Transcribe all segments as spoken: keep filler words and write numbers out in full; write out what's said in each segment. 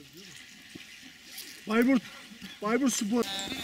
Bayburt, Bayburt Spor.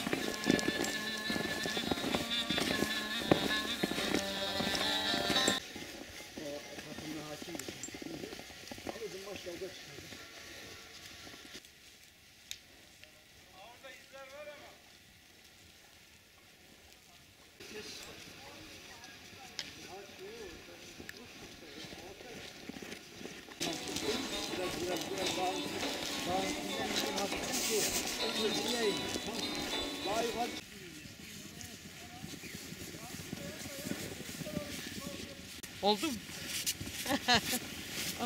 Oldu mu? Ama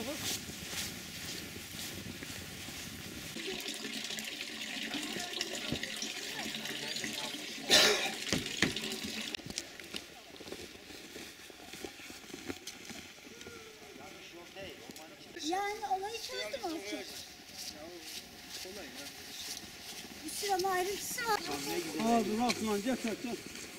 yani olayı çözdüm artık. Bir sürü ama ayrıntısı var. Ağzın altından getir getir.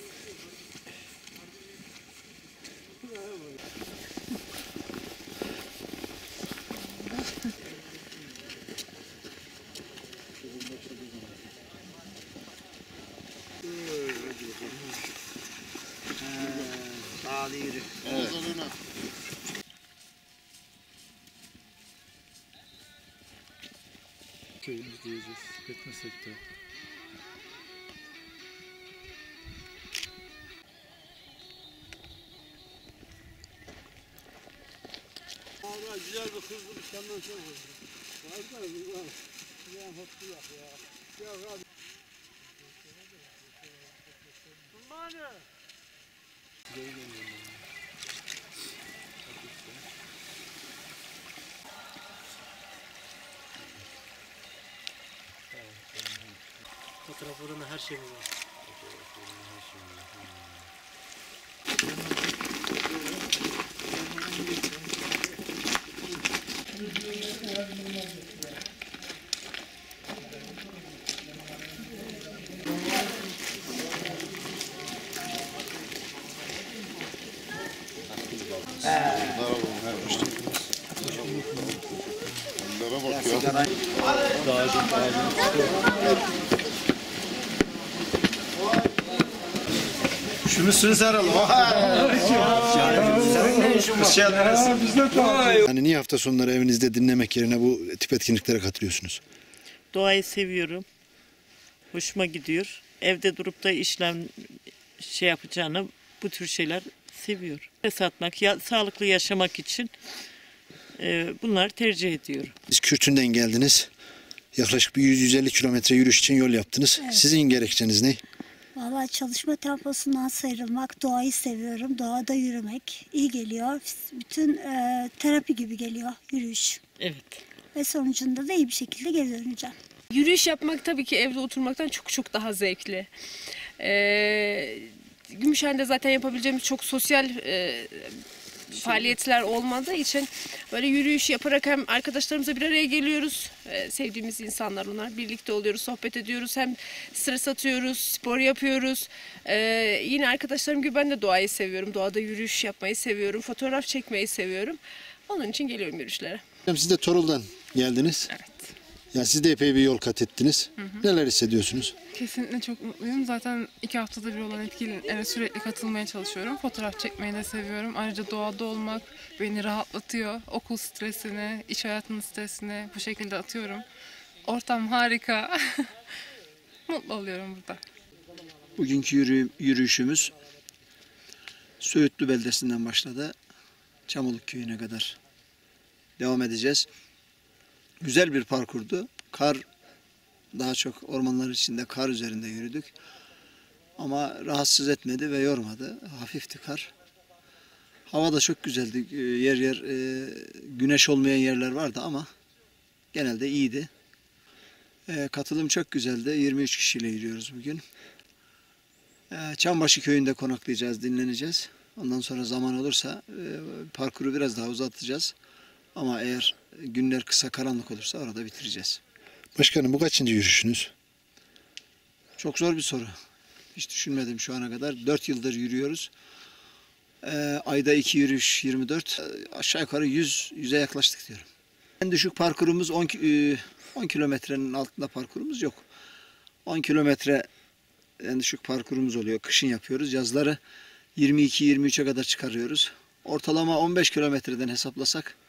Sağlı yürü. Evet. Köyümüz diyeceğiz, etmesek de. Vallahi güzel bir kızdı, senden çok oldu. Var da güzel. Güzel hotlu yap ya. Ya abi. Kumane. fotoğraflarında her şey mi var? Onlara bak ya. Dağcım, dağcım. Şu musunuz herhalde? Hani niye hafta sonları evinizde dinlemek yerine bu tip etkinliklere katılıyorsunuz? Doğayı seviyorum. Hoşuma gidiyor. Evde durup da işlem şey yapacağını bu tür şeyler seviyor. Satmak, ya, sağlıklı yaşamak için e, bunları tercih ediyorum. Siz Kürtün'den geldiniz. Yaklaşık bir yüz yüz elli kilometre yürüyüş için yol yaptınız. Evet. Sizin gerekçeniz ne? Vallahi çalışma temposundan sıyrılmak, doğayı seviyorum. Doğada yürümek iyi geliyor. Bütün e, terapi gibi geliyor yürüyüş. Evet. Ve sonucunda da iyi bir şekilde geri döneceğim. Yürüyüş yapmak tabii ki evde oturmaktan çok çok daha zevkli. Ee, Gümüşhane'de zaten yapabileceğimiz çok sosyal e, faaliyetler olmadığı için böyle yürüyüş yaparak hem arkadaşlarımızla bir araya geliyoruz. Ee, sevdiğimiz insanlar onlar. Birlikte oluyoruz, sohbet ediyoruz. Hem stres atıyoruz, spor yapıyoruz. Ee, yine arkadaşlarım gibi ben de doğayı seviyorum. Doğada yürüyüş yapmayı seviyorum. Fotoğraf çekmeyi seviyorum. Onun için geliyorum yürüyüşlere. Siz de Torul'dan geldiniz. Evet. Yani siz de epey bir yol kat ettiniz. Hı hı. Neler hissediyorsunuz? Kesinlikle çok mutluyum. Zaten iki haftada bir olan etkinliklere sürekli katılmaya çalışıyorum. Fotoğraf çekmeyi de seviyorum. Ayrıca doğada olmak beni rahatlatıyor. Okul stresini, iş hayatının stresini bu şekilde atıyorum. Ortam harika. Mutlu oluyorum burada. Bugünkü yürü, yürüyüşümüz Söğütlü beldesinden başladı. Çamoluk köyüne kadar devam edeceğiz. Güzel bir parkurdu. Kar, daha çok ormanlar içinde kar üzerinde yürüdük. Ama rahatsız etmedi ve yormadı. Hafifti kar. Hava da çok güzeldi. Yer yer e, güneş olmayan yerler vardı ama genelde iyiydi. E, katılım çok güzeldi. yirmi üç kişiyle yürüyoruz bugün. E, Çambaşı köyünde konaklayacağız, dinleneceğiz. Ondan sonra zaman olursa e, parkuru biraz daha uzatacağız. Ama eğer günler kısa karanlık olursa orada bitireceğiz. Başkanım bu kaçıncı yürüyüşünüz? Çok zor bir soru. Hiç düşünmedim şu ana kadar. dört yıldır yürüyoruz. Ee, ayda iki yürüyüş yirmi dört. Ee, aşağı yukarı yüz, yüze yaklaştık diyorum. En düşük parkurumuz on kilometrenin altında parkurumuz yok. on kilometre en düşük parkurumuz oluyor. Kışın yapıyoruz. Yazları yirmi iki yirmi üçe kadar çıkarıyoruz. Ortalama on beş kilometreden hesaplasak